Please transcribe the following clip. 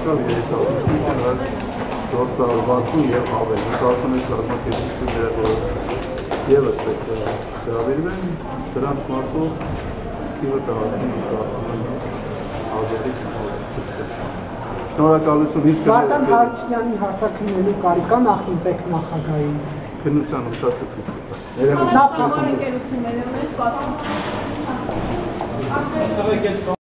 դարձավ երիտասարդությունը 460 եւ ավել, 16 կազմակերպությունները եւս պետք է հրավիրվեն, դրանց մասով թիվը կհասնի 10,000-ից շնորհակալություն ինձ Վարդան Հարությունյանի հարցաքննելու կարիք կա նախինպեկ նախագահի քննության ուշացը ցույց կտա։ Նա պարոն ընկերությունները մեզ սպասում։